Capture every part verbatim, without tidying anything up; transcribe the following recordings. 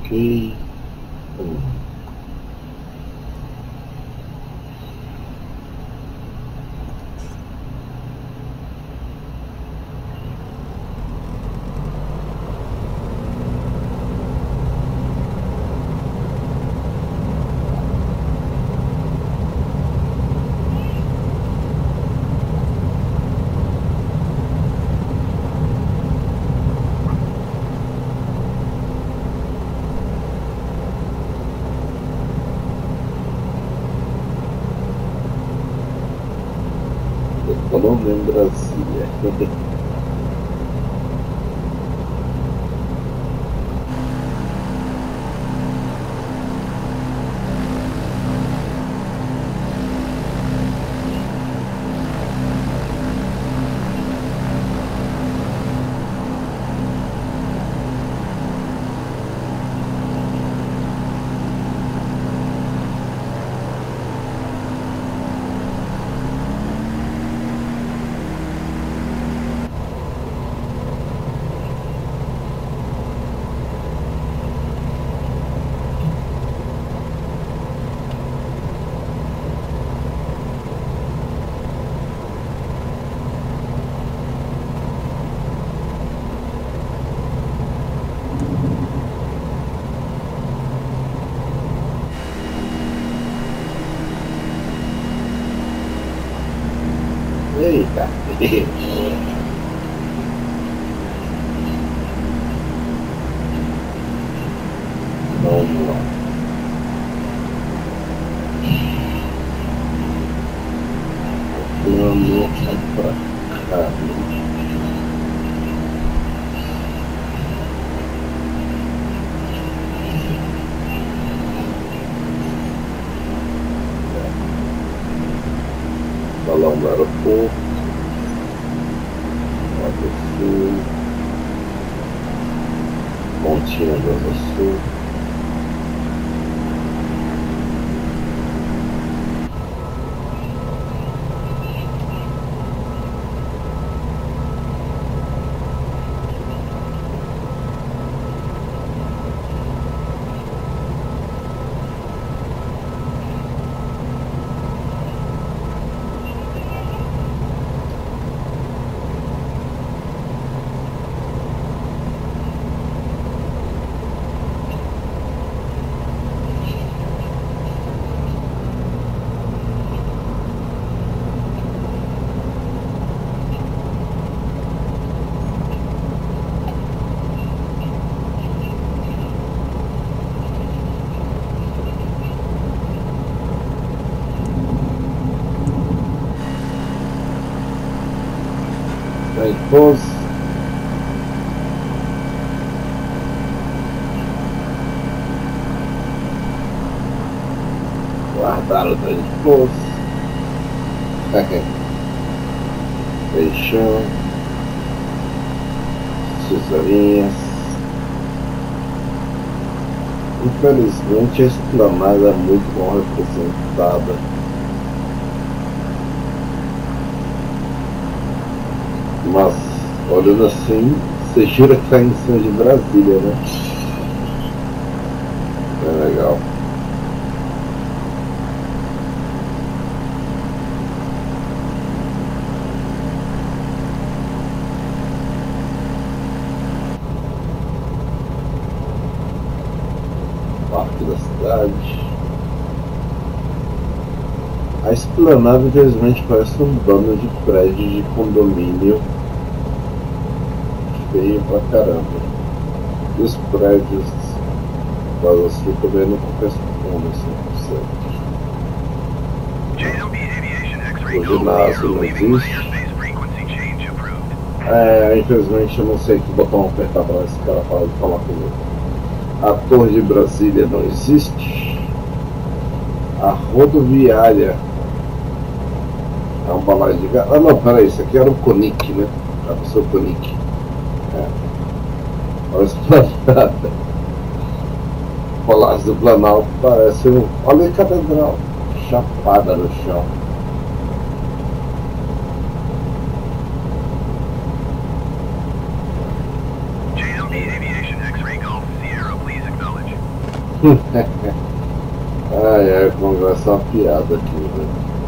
Ok. Hum. Colômbia em Brasília. Eita! Vamos lá. Plano é pra cá. Balão do aeroporto. Água Sul. Pontinha do Água Sul. Aí, pose. Guardar o trem de pose. Fechão. Tesourinhas. Infelizmente a esplanada é muito mal representada. Mas, olhando assim, você jura que está em cima de Brasília, né? É legal. Parque da cidade. A esplanada, infelizmente, parece um bando de prédio de condomínio. Feio pra caramba. E os prédios da Sul também não compensam como cem por cento. O ginásio não existe. É, infelizmente eu não sei que botão apertar para esse cara parar de falar comigo. A Torre de Brasília não existe. A rodoviária é um balaio de gás. Ah não, peraí, isso aqui era o Conic, né? Era o seu Conic. É. Olha a esplanada. O Palácio do Planalto parece um. Olha a catedral chapada no chão. Ai, ai, conversa é uma piada aqui, né?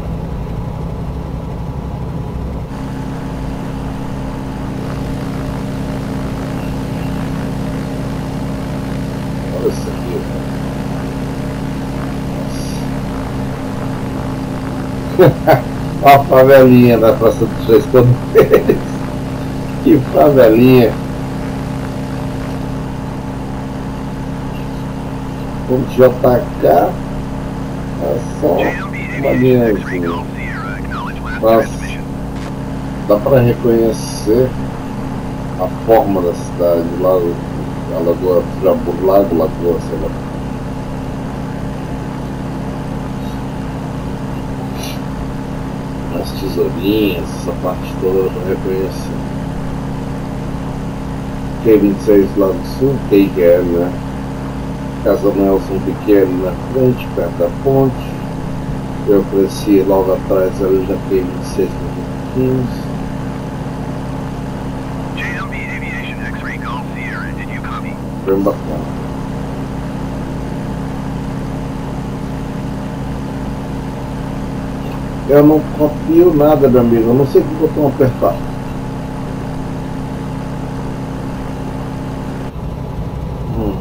Olha isso aqui, cara. Olha a favelinha da Praça dos Três Poderes. Que favelinha. O J K é só uma linhazinha. Mas dá para reconhecer a forma da cidade, lá a Lagoa Jabur, Lago Lagoa, sei lá. As tesourinhas, essa parte toda para reconhecer. Q vinte e seis lá do sul, Q G L, né? Casa Nelson pequeno na frente, perto da ponte. Eu cresci logo atrás, ali já Q vinte e seis no quinze. Bem bacana. Eu não copio nada, meu amigo. Eu não sei que botão apertar. Hum.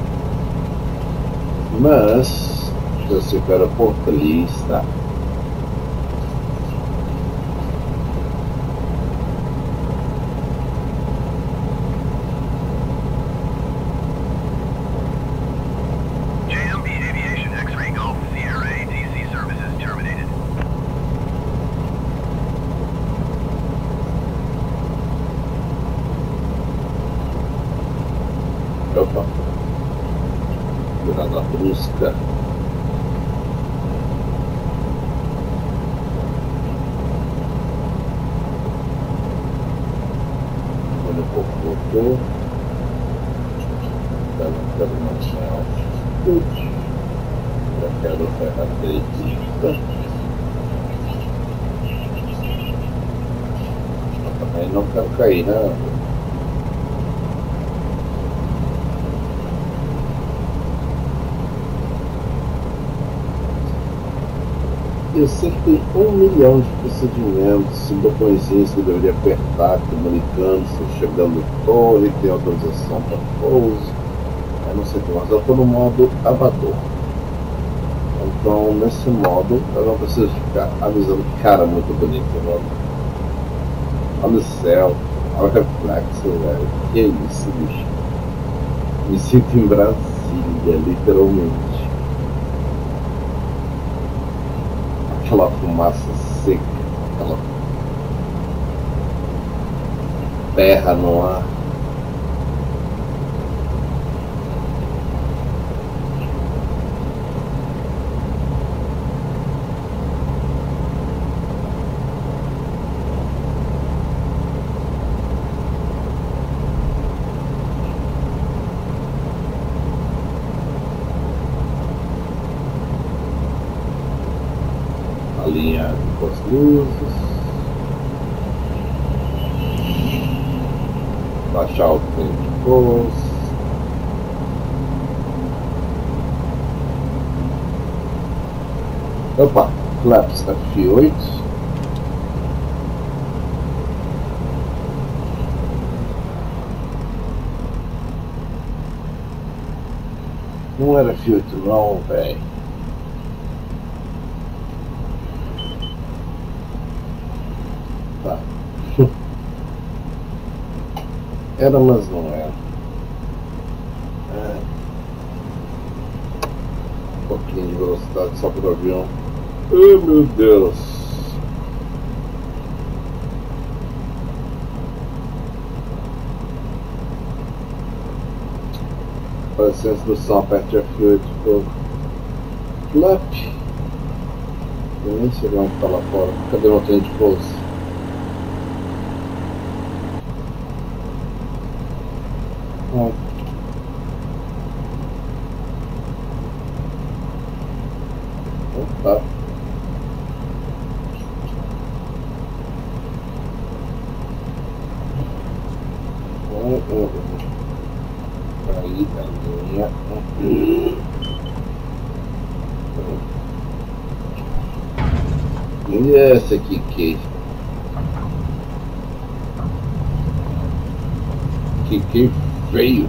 Mas, se você quer a portalista, opa, virada brusca. Olha o pouco, já não quero mais altitude, já quero ferrar direitista. Eu também não quero cair, né? Eu sei que tem um milhão de procedimentos, botõezinhos que eu deveria apertar, comunicando, se chegando no torre, tem autorização para pouso, eu não sei o que mais. Eu estou no modo amador. Então, nesse modo, eu não preciso ficar avisando. Cara, muito bonito, mano. Olha o céu, olha o reflexo, velho. Que isso, bicho. Me sinto em Brasília, literalmente. Aquela fumaça seca, aquela terra no ar. Alinhado com as luzes, baixar o tempo de pouso, opa, flaps F oito, não era F oito não, velho. Tá. Era, mas não era. É. Um pouquinho de velocidade só para o avião. Oh, meu Deus. Aparece a instrução, aperte F oito pouco. Flap. Eu nem sei onde está lá fora. Cadê o trem de pouso? Ah. Opa. Um, um, um. Aí, a linha. E essa aqui que que que feio.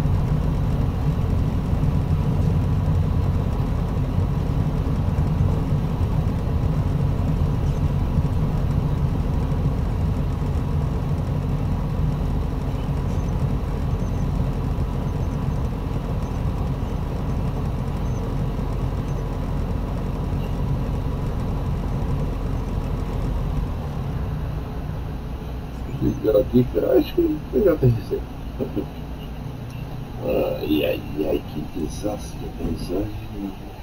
Ligar aqui, acho que eu já tenho receita. Ai, ai, ai, que desastre, que paisagem.